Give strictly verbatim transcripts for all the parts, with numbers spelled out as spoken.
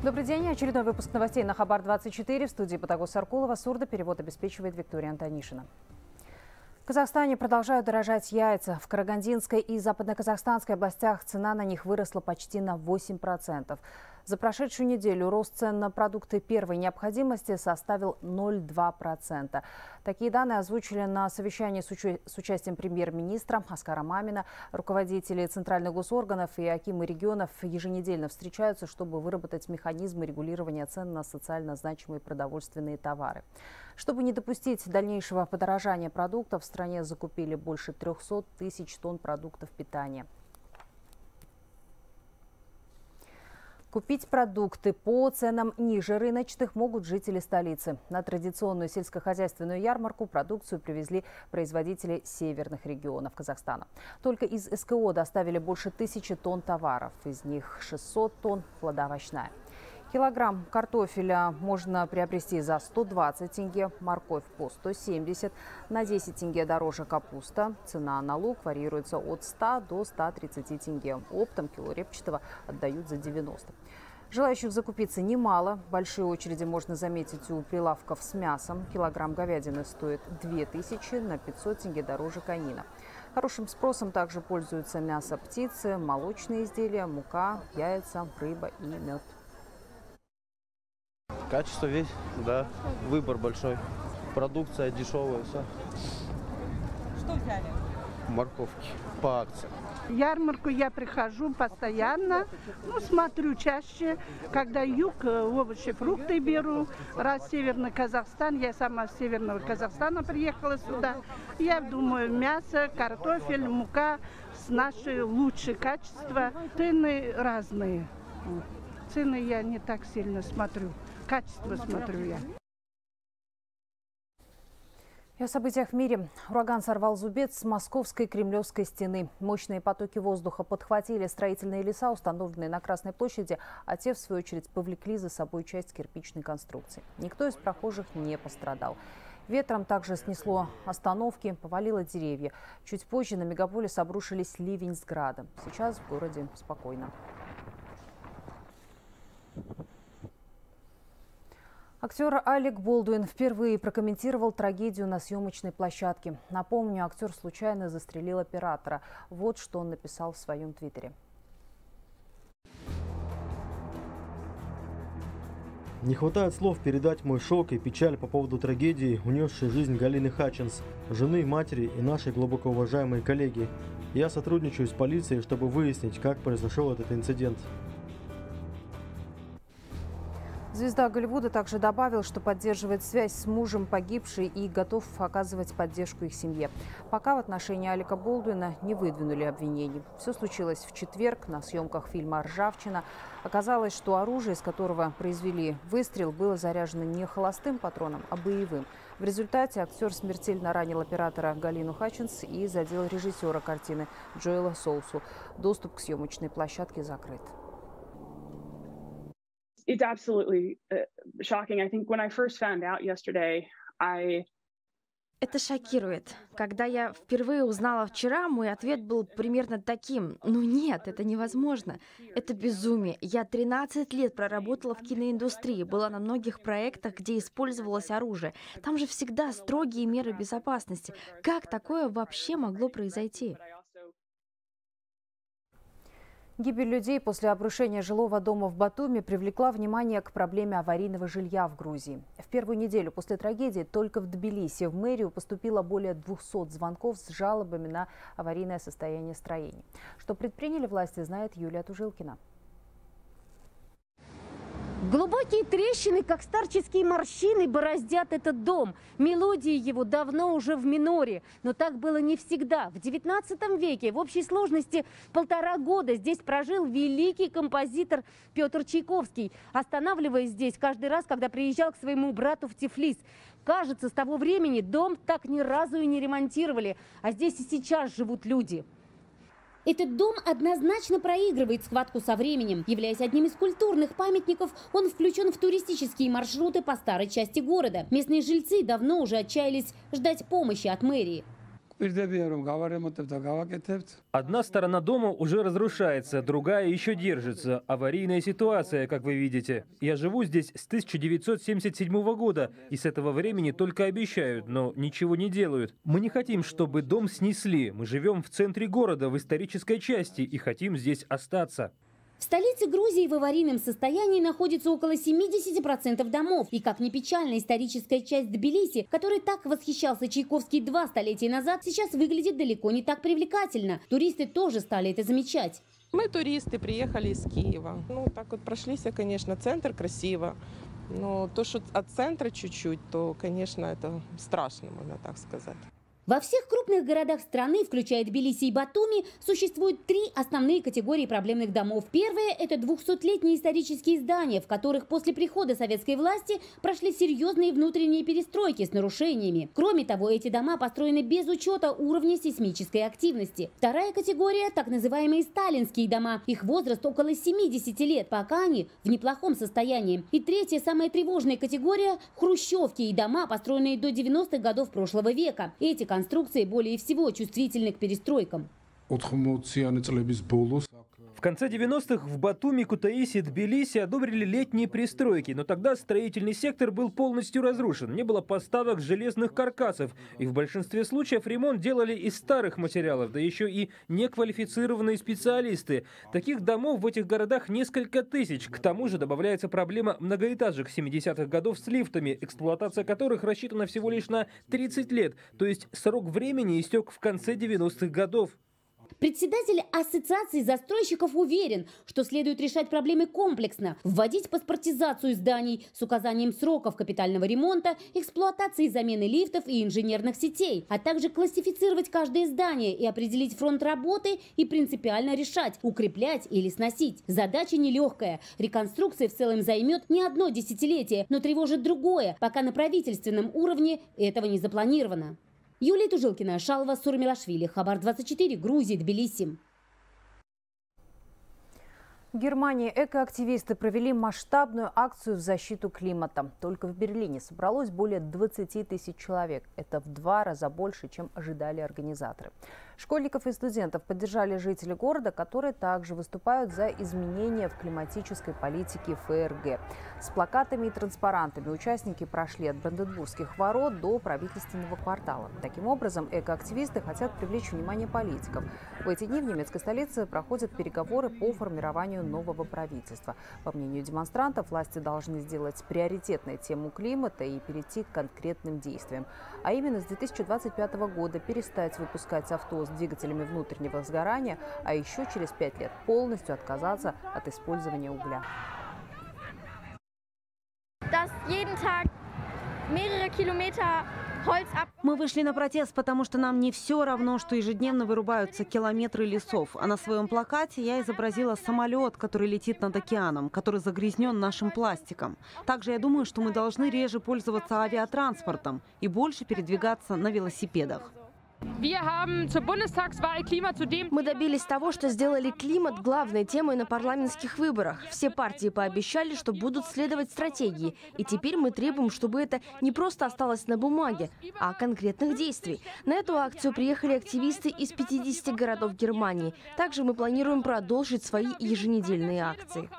Добрый день. Очередной выпуск новостей на Хабар двадцать четыре. В студии Патагос Саркулова. Сурдоперевод обеспечивает Виктория Антонишина. В Казахстане продолжают дорожать яйца. В Карагандинской и Западно-Казахстанской областях цена на них выросла почти на восемь процентов. За прошедшую неделю рост цен на продукты первой необходимости составил ноль целых два десятых процента. Такие данные озвучили на совещании с, уча с участием премьер-министра Аскара Мамина. Руководители центральных госорганов и акимы регионов еженедельно встречаются, чтобы выработать механизмы регулирования цен на социально значимые продовольственные товары. Чтобы не допустить дальнейшего подорожания продуктов, в стране закупили больше трёхсот тысяч тонн продуктов питания. Купить продукты по ценам ниже рыночных могут жители столицы. На традиционную сельскохозяйственную ярмарку продукцию привезли производители северных регионов Казахстана. Только из СКО доставили больше тысячи тонн товаров, из них шестьсот тонн плодоовощная. Килограмм картофеля можно приобрести за сто двадцать тенге, морковь по сто семьдесят, на десять тенге дороже капуста. Цена на лук варьируется от ста до ста тридцати тенге. Оптом кило репчатого отдают за девяносто. Желающих закупиться немало. Большие очереди можно заметить у прилавков с мясом. Килограмм говядины стоит две тысячи, на пятьсот тенге дороже конина. Хорошим спросом также пользуются мясо птицы, молочные изделия, мука, яйца, рыба и мед. Качество весь, да, выбор большой. Продукция дешевая, все. Что взяли? Морковки по акции. Ярмарку я прихожу постоянно, ну, смотрю чаще, когда юг, овощи, фрукты беру. Раз Северный Казахстан, я сама с Северного Казахстана приехала сюда. Я думаю, мясо, картофель, мука с нашей лучшее качество. Цены разные. Цены я не так сильно смотрю. Качество смотрю я. И о событиях в мире. Ураган сорвал зубец с московской Кремлевской стены. Мощные потоки воздуха подхватили строительные леса, установленные на Красной площади, а те, в свою очередь, повлекли за собой часть кирпичной конструкции. Никто из прохожих не пострадал. Ветром также снесло остановки, повалило деревья. Чуть позже на мегаполис обрушились ливень с градом. Сейчас в городе спокойно. Актер Алек Болдуин впервые прокомментировал трагедию на съемочной площадке. Напомню, актер случайно застрелил оператора. Вот что он написал в своем твиттере. Не хватает слов передать мой шок и печаль по поводу трагедии, унесшей жизнь Галины Хатчинс, жены, матери и нашей глубоко уважаемой коллеги. Я сотрудничаю с полицией, чтобы выяснить, как произошел этот инцидент. Звезда Голливуда также добавил, что поддерживает связь с мужем погибшей и готов оказывать поддержку их семье. Пока в отношении Алека Болдуина не выдвинули обвинений. Все случилось в четверг на съемках фильма «Ржавчина». Оказалось, что оружие, из которого произвели выстрел, было заряжено не холостым патроном, а боевым. В результате актер смертельно ранил оператора Галину Хатчинс и задел режиссера картины Джоэла Соусу. Доступ к съемочной площадке закрыт. It's absolutely shocking. I think when I first found out yesterday, I Это шокирует. Когда я впервые узнала вчера, мой ответ был примерно таким: ну нет, это невозможно. Это безумие. Я тринадцать лет проработала в киноиндустрии, была на многих проектах, где использовалось оружие. Там же всегда строгие меры безопасности. Как такое вообще могло произойти? Гибель людей после обрушения жилого дома в Батуми привлекла внимание к проблеме аварийного жилья в Грузии. В первую неделю после трагедии только в Тбилиси в мэрию поступило более двухсот звонков с жалобами на аварийное состояние строений. Что предприняли власти, знает Юлия Тужилкина. Глубокие трещины, как старческие морщины, бороздят этот дом. Мелодии его давно уже в миноре. Но так было не всегда. В девятнадцатом веке в общей сложности полтора года здесь прожил великий композитор Петр Чайковский, останавливаясь здесь каждый раз, когда приезжал к своему брату в Тифлис. Кажется, с того времени дом так ни разу и не ремонтировали. А здесь и сейчас живут люди. Этот дом однозначно проигрывает схватку со временем. Являясь одним из культурных памятников, он включен в туристические маршруты по старой части города. Местные жильцы давно уже отчаялись ждать помощи от мэрии. Одна сторона дома уже разрушается, другая еще держится. Аварийная ситуация, как вы видите. Я живу здесь с тысяча девятьсот семьдесят седьмого года, и с этого времени только обещают, но ничего не делают. Мы не хотим, чтобы дом снесли. Мы живем в центре города, в исторической части, и хотим здесь остаться. В столице Грузии в аварийном состоянии находится около семидесяти процентов домов. И как ни печально, историческая часть Тбилиси, которой так восхищался Чайковский два столетия назад, сейчас выглядит далеко не так привлекательно. Туристы тоже стали это замечать. Мы туристы, приехали из Киева. Ну, так вот прошлись, конечно, центр красиво. Но то, что от центра чуть-чуть, то, конечно, это страшно, можно так сказать. Во всех крупных городах страны, включая Тбилиси и Батуми, существуют три основные категории проблемных домов. Первое – это двухсотлетние исторические здания, в которых после прихода советской власти прошли серьезные внутренние перестройки с нарушениями. Кроме того, эти дома построены без учета уровня сейсмической активности. Вторая категория – так называемые сталинские дома. Их возраст около семидесяти лет, пока они в неплохом состоянии. И третья, самая тревожная категория – хрущевки и дома, построенные до девяностых годов прошлого века. Эти конструкции более всего чувствительны к перестройкам. В конце девяностых в Батуми, Кутаиси, Тбилиси одобрили летние пристройки, но тогда строительный сектор был полностью разрушен. Не было поставок железных каркасов, и в большинстве случаев ремонт делали из старых материалов, да еще и неквалифицированные специалисты. Таких домов в этих городах несколько тысяч. К тому же добавляется проблема многоэтажек семидесятых годов с лифтами, эксплуатация которых рассчитана всего лишь на тридцать лет, то есть срок времени истек в конце девяностых годов. Председатель Ассоциации застройщиков уверен, что следует решать проблемы комплексно, вводить паспортизацию зданий с указанием сроков капитального ремонта, эксплуатации замены лифтов и инженерных сетей, а также классифицировать каждое здание и определить фронт работы и принципиально решать, укреплять или сносить. Задача нелегкая. Реконструкция в целом займет не одно десятилетие, но тревожит другое, пока на правительственном уровне этого не запланировано. Юлия Тужилкина, Шалва Сурмилашвили, Хабар двадцать четыре, Грузия, Тбилиси. В Германии экоактивисты провели масштабную акцию в защиту климата. Только в Берлине собралось более двадцати тысяч человек. Это в два раза больше, чем ожидали организаторы. Школьников и студентов поддержали жители города, которые также выступают за изменения в климатической политике ФРГ. С плакатами и транспарантами участники прошли от Бранденбургских ворот до правительственного квартала. Таким образом, экоактивисты хотят привлечь внимание политиков. В эти дни в немецкой столице проходят переговоры по формированию нового правительства. По мнению демонстрантов, власти должны сделать приоритетной тему климата и перейти к конкретным действиям. А именно с две тысячи двадцать пятого года перестать выпускать авто с двигателями внутреннего сгорания, а еще через пять лет полностью отказаться от использования угля. Мы вышли на протест, потому что нам не все равно, что ежедневно вырубаются километры лесов. А на своем плакате я изобразила самолет, который летит над океаном, который загрязнен нашим пластиком. Также я думаю, что мы должны реже пользоваться авиатранспортом и больше передвигаться на велосипедах. Мы добились того, что сделали климат главной темой на парламентских выборах. Все партии пообещали, что будут следовать стратегии. И теперь мы требуем, чтобы это не просто осталось на бумаге, а конкретных действий. На эту акцию приехали активисты из пятидесяти городов Германии. Также мы планируем продолжить свои еженедельные акции.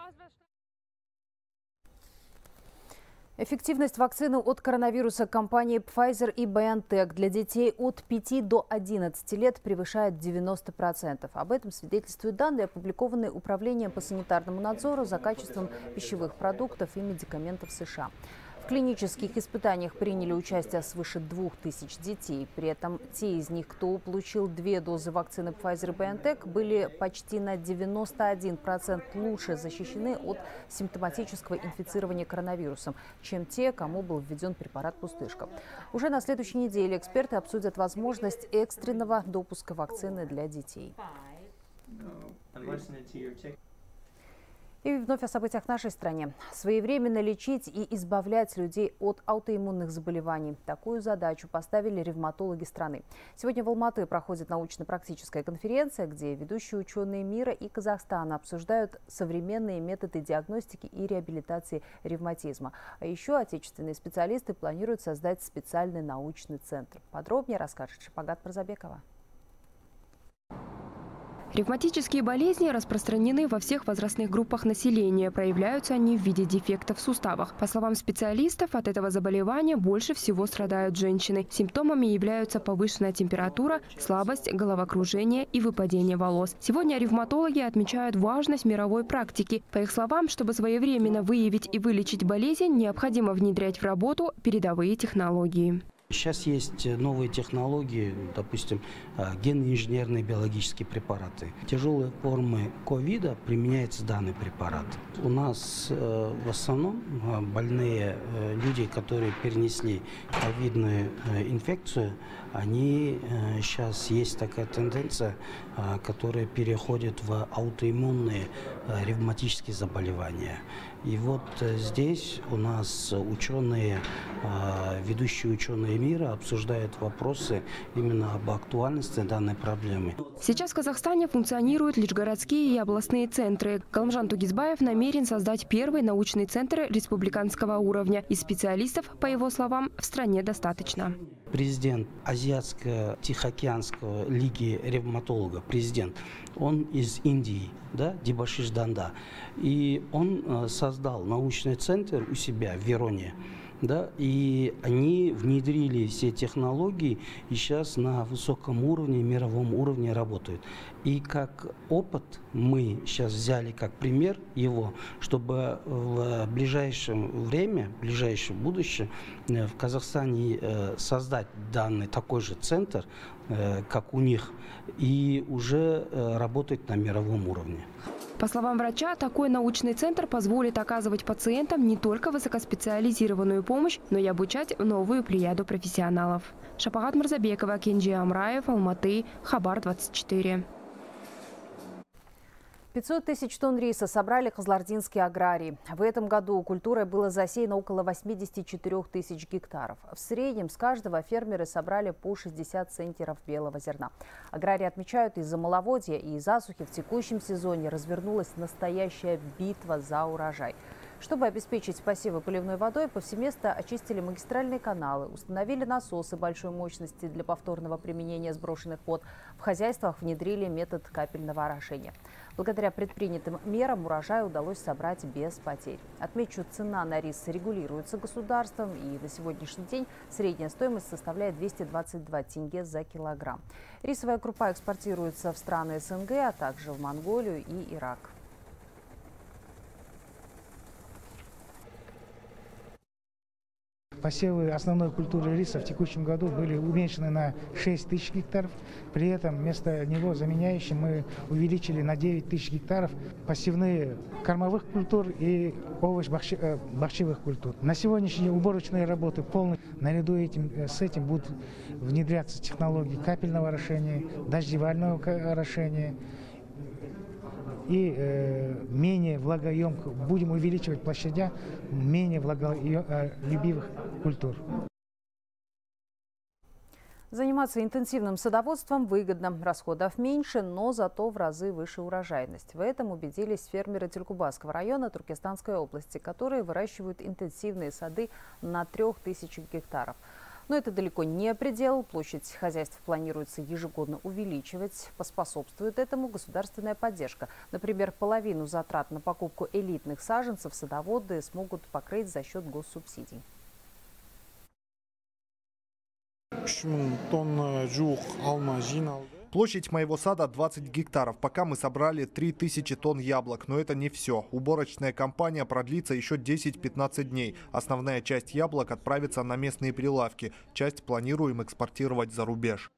Эффективность вакцины от коронавируса компании Pfizer и BioNTech для детей от пяти до одиннадцати лет превышает девяносто процентов. Об этом свидетельствуют данные, опубликованные Управлением по санитарному надзору за качеством пищевых продуктов и медикаментов США. В клинических испытаниях приняли участие свыше двух тысяч детей. При этом те из них, кто получил две дозы вакцины Pfizer и BioNTech, были почти на девяносто один процент лучше защищены от симптоматического инфицирования коронавирусом, чем те, кому был введен препарат «Пустышка». Уже на следующей неделе эксперты обсудят возможность экстренного допуска вакцины для детей. И вновь о событиях в нашей стране. Своевременно лечить и избавлять людей от аутоиммунных заболеваний. Такую задачу поставили ревматологи страны. Сегодня в Алматы проходит научно-практическая конференция, где ведущие ученые мира и Казахстана обсуждают современные методы диагностики и реабилитации ревматизма. А еще отечественные специалисты планируют создать специальный научный центр. Подробнее расскажет Шапагат Мырзабекова. Ревматические болезни распространены во всех возрастных группах населения. Проявляются они в виде дефектов в суставах. По словам специалистов, от этого заболевания больше всего страдают женщины. Симптомами являются повышенная температура, слабость, головокружение и выпадение волос. Сегодня ревматологи отмечают важность мировой практики. По их словам, чтобы своевременно выявить и вылечить болезнь, необходимо внедрять в работу передовые технологии. Сейчас есть новые технологии, допустим, генно-инженерные биологические препараты. Тяжелые формы ковида применяется данный препарат. У нас в основном больные люди, которые перенесли ковидную инфекцию, они сейчас есть такая тенденция, которая переходит в аутоиммунные ревматические заболевания. И вот здесь у нас ученые, ведущие ученые мира обсуждают вопросы именно об актуальности данной проблемы. Сейчас в Казахстане функционируют лишь городские и областные центры. Галымжан Тугизбаев намерен создать первый научный центр республиканского уровня. И специалистов, по его словам, в стране достаточно. Президент Азиатско-Тихоокеанского лиги ревматологов, президент, он из Индии, да, Дебашиш Данда. И он создал научный центр у себя в Вероне. Да, и они внедрили все технологии и сейчас на высоком уровне, мировом уровне работают. И как опыт мы сейчас взяли как пример его, чтобы в ближайшее время, в ближайшее будущее в Казахстане создать данный такой же центр, как у них, и уже работать на мировом уровне. По словам врача, такой научный центр позволит оказывать пациентам не только высокоспециализированную помощь, но и обучать новую плеяду профессионалов. Шапагат Мырзабекова, Кенджи Амраев, Алматы, Хабар двадцать четыре. пятьсот тысяч тонн риса собрали кызылординские аграрии. В этом году культурой было засеяно около восьмидесяти четырёх тысяч гектаров. В среднем с каждого фермеры собрали по шестьдесят центнеров белого зерна. Аграрии отмечают, из-за маловодья и засухи в текущем сезоне развернулась настоящая битва за урожай. Чтобы обеспечить посевы поливной водой, повсеместно очистили магистральные каналы, установили насосы большой мощности для повторного применения сброшенных вод. В хозяйствах внедрили метод капельного орошения. Благодаря предпринятым мерам урожай удалось собрать без потерь. Отмечу, цена на рис регулируется государством, и на сегодняшний день средняя стоимость составляет двести двадцать два тенге за килограмм. Рисовая крупа экспортируется в страны СНГ, а также в Монголию и Ирак. Посевы основной культуры риса в текущем году были уменьшены на шесть тысяч гектаров. При этом вместо него заменяющим мы увеличили на девять тысяч гектаров посевные кормовых культур и овощ-бахчевых культур. На сегодняшний день уборочные работы полностью. Наряду этим, с этим будут внедряться технологии капельного орошения, дождевального орошения. И э, менее влагоемких, будем увеличивать площадя менее влаголюбивых культур. Заниматься интенсивным садоводством выгодно. Расходов меньше, но зато в разы выше урожайность. В этом убедились фермеры Тюлькубасского района Туркестанской области, которые выращивают интенсивные сады на трех тысячах гектаров. Но это далеко не предел. Площадь хозяйств планируется ежегодно увеличивать. Поспособствует этому государственная поддержка. Например, половину затрат на покупку элитных саженцев садоводы смогут покрыть за счет госсубсидий. Площадь моего сада двадцать гектаров. Пока мы собрали три тысячи тонн яблок, но это не все. Уборочная кампания продлится еще десять-пятнадцать дней. Основная часть яблок отправится на местные прилавки. Часть планируем экспортировать за рубеж.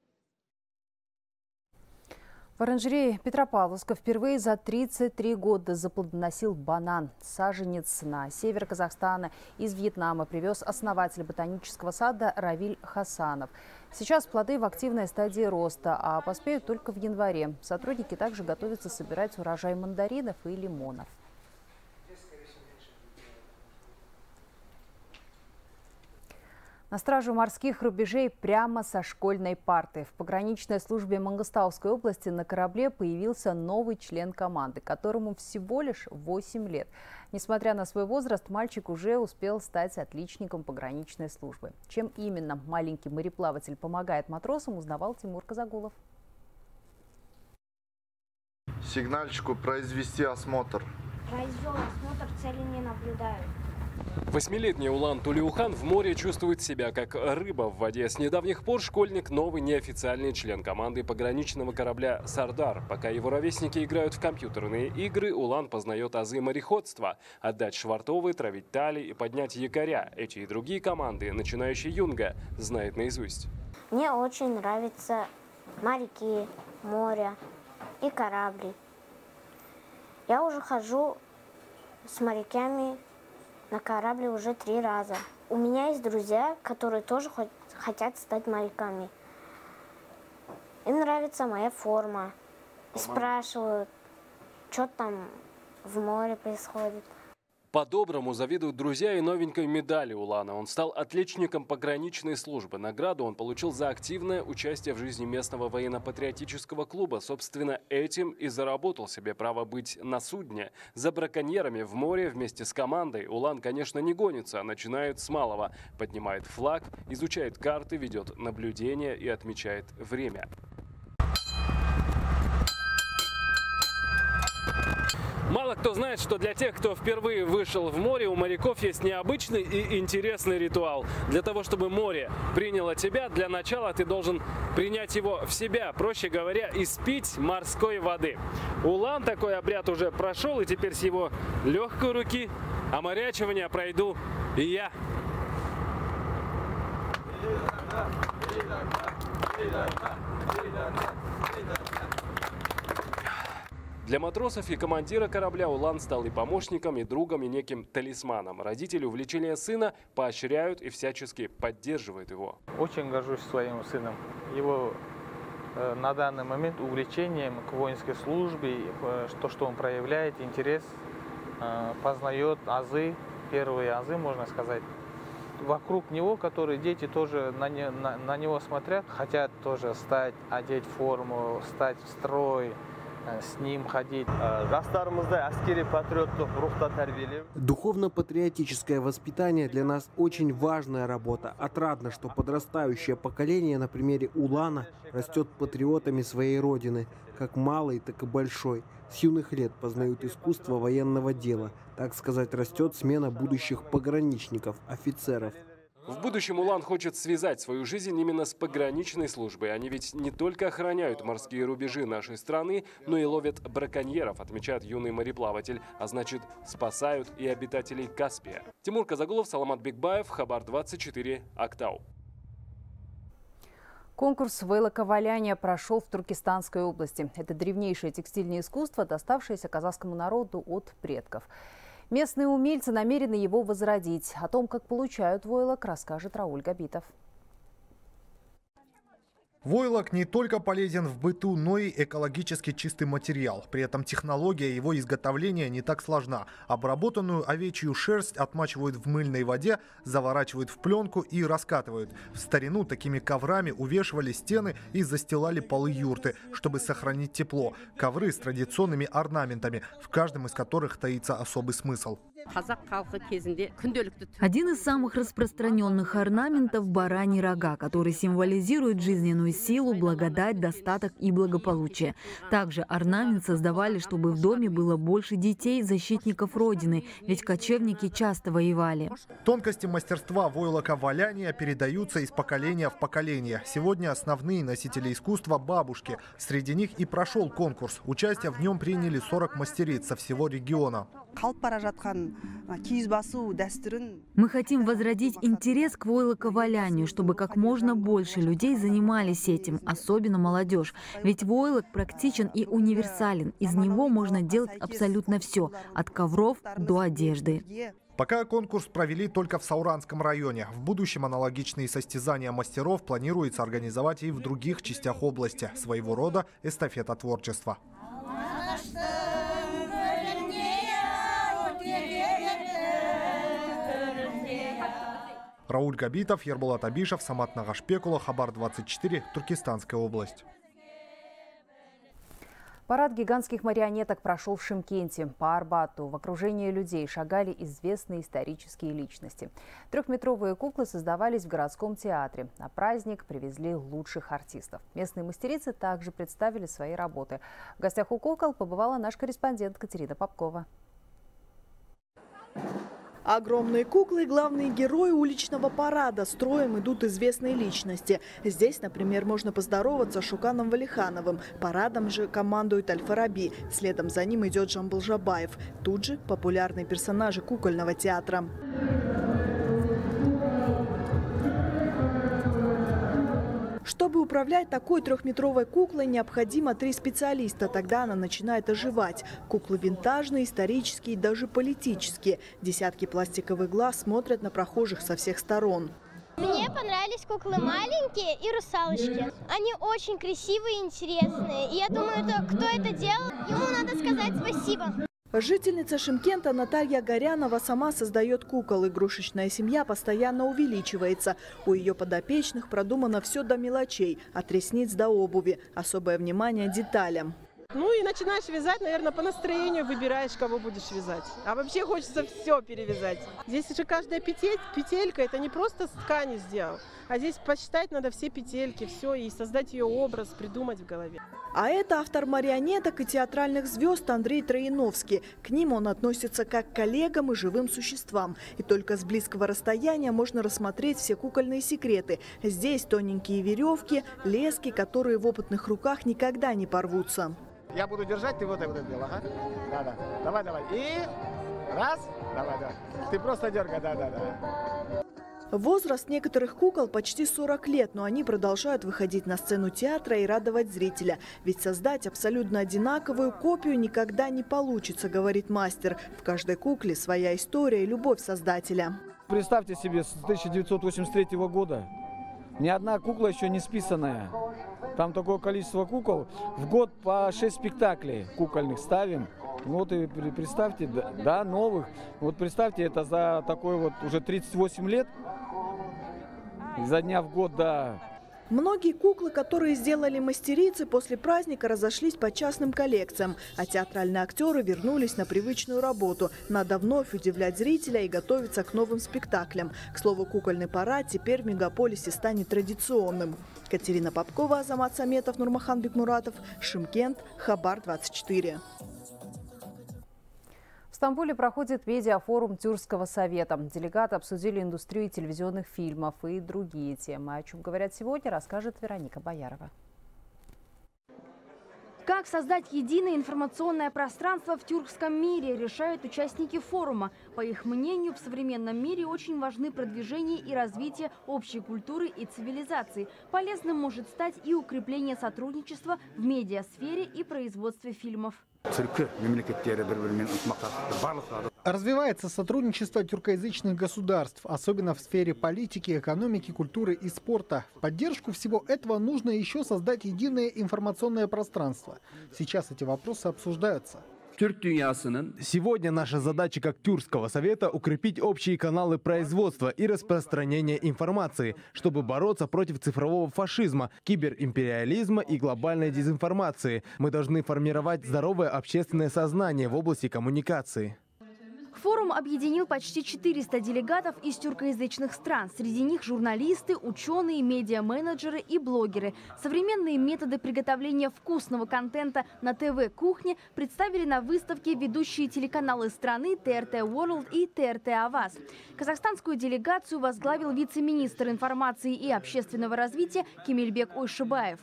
В оранжерее Петропавловска впервые за тридцать три года заплодоносил банан. Саженец на север Казахстана из Вьетнама привез основатель ботанического сада Равиль Хасанов. Сейчас плоды в активной стадии роста, а поспеют только в январе. Сотрудники также готовятся собирать урожай мандаринов и лимонов. На стражу морских рубежей прямо со школьной парты. В пограничной службе Мангостауской области на корабле появился новый член команды, которому всего лишь восемь лет. Несмотря на свой возраст, мальчик уже успел стать отличником пограничной службы. Чем именно маленький мореплаватель помогает матросам, узнавал Тимур Казагулов. Сигнальщику произвести осмотр. Произвел осмотр, цели не наблюдаю. Восьмилетний Улан Тулиухан в море чувствует себя как рыба в воде. С недавних пор школьник – новый неофициальный член команды пограничного корабля «Сардар». Пока его ровесники играют в компьютерные игры, Улан познает азы мореходства. Отдать швартовы, травить тали и поднять якоря. Эти и другие команды начинающий юнга знает наизусть. Мне очень нравятся моряки, море и корабли. Я уже хожу с моряками на корабле уже три раза. У меня есть друзья, которые тоже хотят стать моряками. Им нравится моя форма. И спрашивают, что там в море происходит. По-доброму завидуют друзья и новенькой медали Улана. Он стал отличником пограничной службы. Награду он получил за активное участие в жизни местного военно-патриотического клуба. Собственно, этим и заработал себе право быть на судне. За браконьерами в море вместе с командой Улан, конечно, не гонится, а начинает с малого. Поднимает флаг, изучает карты, ведет наблюдения и отмечает время. Мало кто знает, что для тех, кто впервые вышел в море, у моряков есть необычный и интересный ритуал. Для того, чтобы море приняло тебя, для начала ты должен принять его в себя, проще говоря, испить морской воды. Улан такой обряд уже прошел, и теперь с его легкой руки оморячивания пройду и я. Для матросов и командира корабля Улан стал и помощником, и другом, и неким талисманом. Родители увлечения сына поощряют и всячески поддерживают его. Очень горжусь своим сыном. Его э, на данный момент увлечением к воинской службе, э, то, что он проявляет интерес, э, познает азы, первые азы, можно сказать. Вокруг него, которые дети тоже на, не, на, на него смотрят, хотят тоже стать, одеть форму, стать в строй, с ним ходить. Духовно-патриотическое воспитание для нас очень важная работа. Отрадно, что подрастающее поколение на примере Улана растет патриотами своей родины, как малой, так и большой. С юных лет познают искусство военного дела. Так сказать, растет смена будущих пограничников, офицеров. В будущем Улан хочет связать свою жизнь именно с пограничной службой. Они ведь не только охраняют морские рубежи нашей страны, но и ловят браконьеров, отмечает юный мореплаватель, а значит спасают и обитателей Каспия. Тимур Казагулов, Саламат Бекбаев, Хабар двадцать четыре, Актау. Конкурс войлоковаляния прошел в Туркестанской области. Это древнейшее текстильное искусство, доставшееся казахскому народу от предков. Местные умельцы намерены его возродить. О том, как получают войлок, расскажет Рауль Габитов. Войлок не только полезен в быту, но и экологически чистый материал. При этом технология его изготовления не так сложна. Обработанную овечью шерсть отмачивают в мыльной воде, заворачивают в пленку и раскатывают. В старину такими коврами увешивали стены и застилали полы юрты, чтобы сохранить тепло. Ковры с традиционными орнаментами, в каждом из которых таится особый смысл. Один из самых распространенных орнаментов – бараньи рога, который символизирует жизненную силу, благодать, достаток и благополучие. Также орнамент создавали, чтобы в доме было больше детей, защитников Родины, ведь кочевники часто воевали. Тонкости мастерства войлоковаляния передаются из поколения в поколение. Сегодня основные носители искусства – бабушки. Среди них и прошел конкурс. Участие в нем приняли сорок мастериц со всего региона. Мы хотим возродить интерес к войлоковалянию, чтобы как можно больше людей занимались этим, особенно молодежь. Ведь войлок практичен и универсален. Из него можно делать абсолютно все, от ковров до одежды. Пока конкурс провели только в Сауранском районе. В будущем аналогичные состязания мастеров планируется организовать и в других частях области. Своего рода эстафета творчества. Рауль Габитов, Ербулат Абишев, Самат Нагашпекула, Хабар двадцать четыре, Туркестанская область. Парад гигантских марионеток прошел в Шымкенте. По Арбату в окружении людей шагали известные исторические личности. Трехметровые куклы создавались в городском театре. На праздник привезли лучших артистов. Местные мастерицы также представили свои работы. В гостях у кукол побывала наш корреспондент Катерина Попкова. Огромные куклы – главные герои уличного парада. Строем идут известные личности. Здесь, например, можно поздороваться с Шуканом Валихановым. Парадом же командует Аль-Фараби. Следом за ним идет Жамбыл Жабаев. Тут же популярные персонажи кукольного театра. Чтобы управлять такой трехметровой куклой, необходимо три специалиста. Тогда она начинает оживать. Куклы винтажные, исторические, даже политические. Десятки пластиковых глаз смотрят на прохожих со всех сторон. Мне понравились куклы маленькие и русалочки. Они очень красивые и интересные. И я думаю, это, кто это делал, ему надо сказать спасибо. Жительница Шымкента Наталья Горянова сама создает кукол. Игрушечная семья постоянно увеличивается. У ее подопечных продумано все до мелочей, от ресниц до обуви. Особое внимание деталям. Ну и начинаешь вязать, наверное, по настроению выбираешь, кого будешь вязать. А вообще хочется все перевязать. Здесь же каждая петель, петелька, это не просто с ткани сделал, а здесь посчитать надо все петельки, все, и создать ее образ, придумать в голове. А это автор марионеток и театральных звезд Андрей Троиновский. К ним он относится как к коллегам и живым существам. И только с близкого расстояния можно рассмотреть все кукольные секреты. Здесь тоненькие веревки, лески, которые в опытных руках никогда не порвутся. Я буду держать, ты вот это вот делал, ага. Да, да. Давай, давай. И раз. Давай, давай. Ты просто дергай, да, да, да. Возраст некоторых кукол почти сорок лет, но они продолжают выходить на сцену театра и радовать зрителя. Ведь создать абсолютно одинаковую копию никогда не получится, говорит мастер. В каждой кукле своя история и любовь создателя. Представьте себе, с тысяча девятьсот восемьдесят третьего года ни одна кукла еще не списанная. Там такое количество кукол. В год по шесть спектаклей кукольных ставим. Вот и представьте, да, новых. Вот представьте, это за такой вот уже тридцать восемь лет. Изо дня в год, да. Многие куклы, которые сделали мастерицы, после праздника разошлись по частным коллекциям. А театральные актеры вернулись на привычную работу. Надо вновь удивлять зрителя и готовиться к новым спектаклям. К слову, кукольный парад теперь в мегаполисе станет традиционным. Катерина Попкова, Азамат Саметов, Нурмахан Бекмуратов, Шымкент, Хабар двадцать четыре. В Стамбуле проходит медиафорум Тюркского совета. Делегаты обсудили индустрию телевизионных фильмов и другие темы. О чем говорят сегодня, расскажет Вероника Боярова. Как создать единое информационное пространство в тюркском мире, решают участники форума. По их мнению, в современном мире очень важны продвижение и развитие общей культуры и цивилизации. Полезным может стать и укрепление сотрудничества в медиасфере и производстве фильмов. Развивается сотрудничество тюркоязычных государств, особенно в сфере политики, экономики, культуры и спорта. В поддержку всего этого нужно еще создать единое информационное пространство. Сейчас эти вопросы обсуждаются. Сегодня наша задача как Тюркского совета – укрепить общие каналы производства и распространения информации, чтобы бороться против цифрового фашизма, киберимпериализма и глобальной дезинформации. Мы должны формировать здоровое общественное сознание в области коммуникации. Форум объединил почти четыреста делегатов из тюркоязычных стран. Среди них журналисты, ученые, медиа-менеджеры и блогеры. Современные методы приготовления вкусного контента на ТВ-кухне представили на выставке ведущие телеканалы страны ТРТ World и ТРТ Аваз. Казахстанскую делегацию возглавил вице-министр информации и общественного развития Кемельбек Ойшибаев.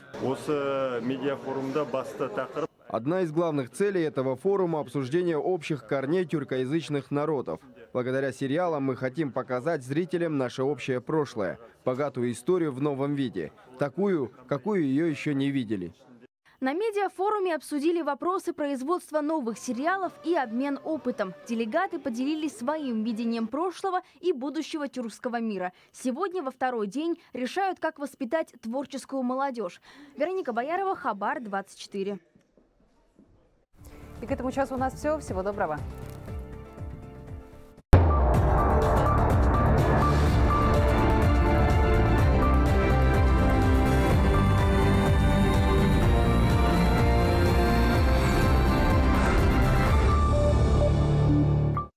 Одна из главных целей этого форума – обсуждение общих корней тюркоязычных народов. Благодаря сериалам мы хотим показать зрителям наше общее прошлое, богатую историю в новом виде, такую, какую ее еще не видели. На медиафоруме обсудили вопросы производства новых сериалов и обмен опытом. Делегаты поделились своим видением прошлого и будущего тюркского мира. Сегодня, во второй день, решают, как воспитать творческую молодежь. Вероника Боярова, Хабар двадцать четыре. И к этому часу у нас все. Всего доброго.